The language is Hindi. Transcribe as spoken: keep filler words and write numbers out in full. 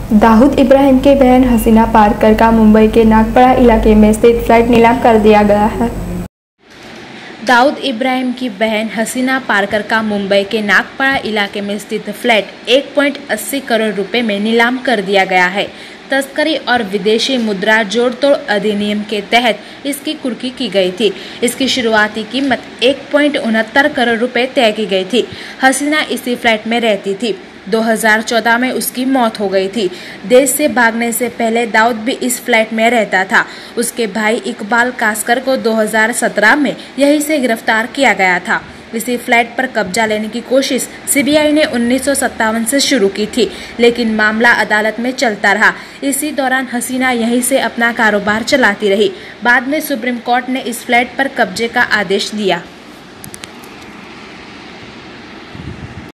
दाऊद इब्राहिम की बहन हसीना पारकर का मुंबई के नागपड़ा इलाके में स्थित फ्लैट नीलाम कर दिया गया है। दाऊद इब्राहिम की बहन हसीना पारकर का मुंबई के नागपड़ा इलाके में स्थित फ्लैट एक पॉइंट अस्सी करोड़ रुपए में नीलाम कर दिया गया है। तस्करी और विदेशी मुद्रा जोड़तोड़ अधिनियम के तहत इसकी कुर्की की गई थी। इसकी शुरुआती कीमत एक पॉइंट उनहत्तर करोड़ रुपए तय की गई थी। हसीना इसी फ्लैट में रहती थी। दो हज़ार चौदह में उसकी मौत हो गई थी। देश से भागने से पहले दाऊद भी इस फ्लैट में रहता था। उसके भाई इकबाल कासकर को दो हज़ार सत्रह में यहीं से गिरफ्तार किया गया था। इसी फ्लैट पर कब्जा लेने की कोशिश सीबीआई ने उन्नीस सौ सत्तावन से शुरू की थी, लेकिन मामला अदालत में चलता रहा। इसी दौरान हसीना यहीं से अपना कारोबार चलाती रही। बाद में सुप्रीम कोर्ट ने इस फ्लैट पर कब्जे का आदेश दिया।